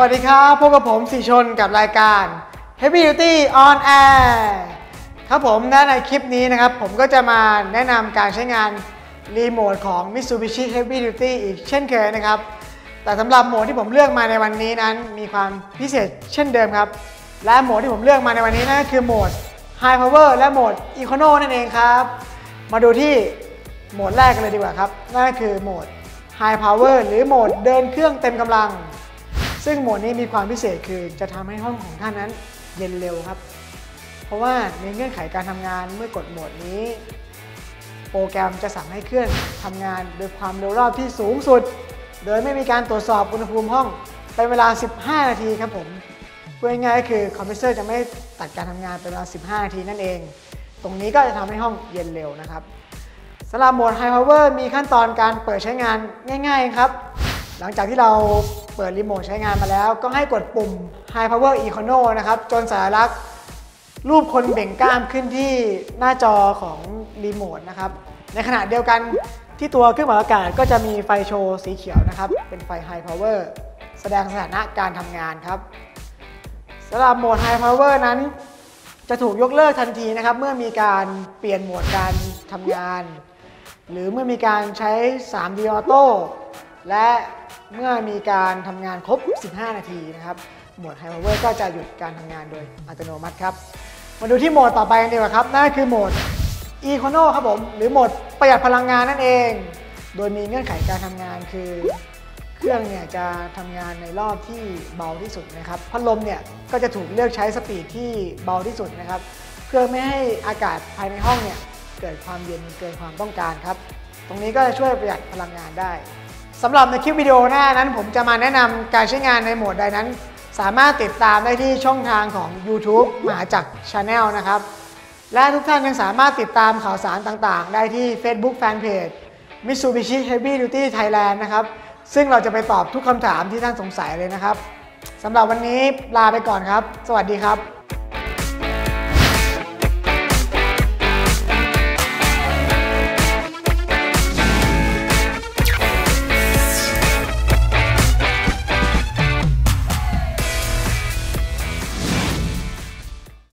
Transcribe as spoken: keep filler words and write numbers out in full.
วัสดีครับพบกับผมสีชนกับรายการ Heavy Duty on Air ครับผมในคลิปนี้นะครับผมก็จะมาแนะนำการใช้งานรีโมทของ Mitsubishi Heavy Duty อีกเช่นเคยนะครับแต่สำหรับโหมดที่ผมเลือกมาในวันนี้นั้นมีความพิเศษเช่นเดิมครับและโหมดที่ผมเลือกมาในวันนี้นั่นก็คือโหมด High Power และโหมด Econo นั่นเองครับมาดูที่โหมดแรกกันเลยดีกว่าครับนั่นก็คือโหมด High Power หรือโหมดเดินเครื่องเต็มกำลังซึ่งโหมดนี้มีความพิเศษคือจะทำให้ห้องของท่านนั้นเย็นเร็วครับเพราะว่าในเงื่อนไขการทำงานเมื่อกดโหมดนี้โปรแกรมจะสั่งให้เครื่องทำงานโดยความเร็วรอบที่สูงสุดโดยไม่มีการตรวจสอบอุณหภูมิห้องเป็นเวลาสิบห้านาทีครับผมพูดง่ายๆก็คือคอมเพรสเซอร์จะไม่ตัดการทำงานเป็นเวลาสิบห้านาทีนั่นเองตรงนี้ก็จะทำให้ห้องเย็นเร็วนะครับสำหรับโหมด High Power มีขั้นตอนการเปิดใช้งานง่ายๆครับหลังจากที่เราเปิดรีโมทใช้งานมาแล้วก็ให้กดปุ่ม High Power Econo นะครับจนสัญลักษณ์รูปคนเบ่งกล้ามขึ้นที่หน้าจอของรีโมทนะครับในขณะเดียวกันที่ตัวเครื่องปรับอากาศก็จะมีไฟโชว์สีเขียวนะครับเป็นไฟ High Power แสดงสถานะการทำงานครับสำหรับโหมด High Power นั้นจะถูกยกเลิกทันทีนะครับเมื่อมีการเปลี่ยนโหมดการทำงานหรือเมื่อมีการใช้ ทรี ดี Auto และเมื่อมีการทำงานครบสิบห้านาทีนะครับโหมด High Power ก็จะหยุดการทำงานโดยอัตโนมัติครับมาดูที่โหมดต่อไปกันดีกว่าครับนั่นคือโหมด Econo ครับผมหรือโหมดประหยัดพลังงานนั่นเองโดยมีเงื่อนไขการทำงานคือเครื่องเนี่ยจะทำงานในรอบที่เบาที่สุดนะครับพัดลมเนี่ยก็จะถูกเลือกใช้สปีดที่เบาที่สุดนะครับเพื่อไม่ให้อากาศภายในห้องเนี่ยเกิดความเย็นเกินความต้องการครับตรงนี้ก็จะช่วยประหยัดพลังงานได้สำหรับในคลิปวิดีโอหน้านั้นผมจะมาแนะนำการใช้งานในโหมดใดนั้นสามารถติดตามได้ที่ช่องทางของ YouTube มหาจักร Channel นะครับและทุกท่านยังสามารถติดตามข่าวสารต่างๆได้ที่ Facebook Fanpage Mitsubishi Heavy Duty Thailand นะครับซึ่งเราจะไปตอบทุกคำถามที่ท่านสงสัยเลยนะครับสำหรับวันนี้ลาไปก่อนครับสวัสดีครับ